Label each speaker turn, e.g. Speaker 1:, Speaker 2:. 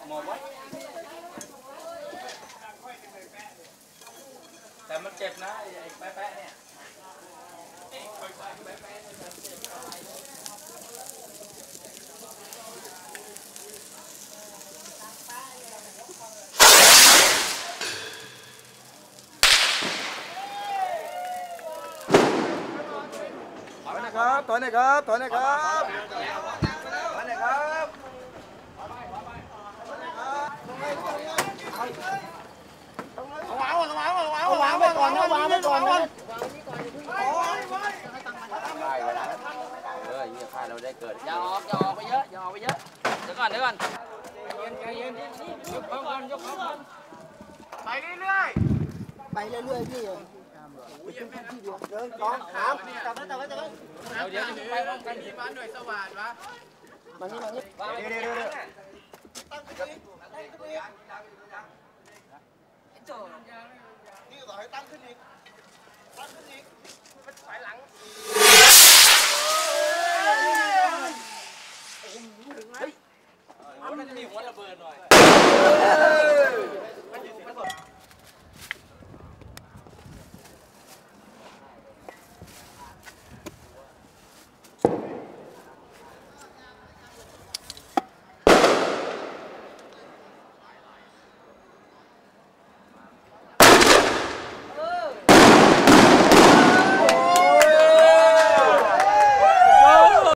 Speaker 1: หมอบไว้แต่มันเจ็บนะไอ้แป๊ะเนี่ย
Speaker 2: ถอยหน่อยครับถอยหน่อยครับถอยหน่อยครับเอาวางไปก่อนนะวางไปก่อนนะ
Speaker 1: ค่ายเวลายี่ค่ายเราได้เกิดอย่าออกไปเยอะอย่าออกไปเยอะเดี๋ยวก่อนใจเย็นยกเขาก่อนไปเรื่อย
Speaker 2: พี่เดินกองขามจับไว้
Speaker 1: เดี๋ยวไปพร้อมกันที่บ้านหน่วยสวัสดิ์วะ
Speaker 2: มานี่เดี๋ยวตั้งขึ้นอีกนี่ต่อให้ตั้งขึ้นอีกมันถอยหลัง
Speaker 1: มันจะมีหัวระเบิดหน่อย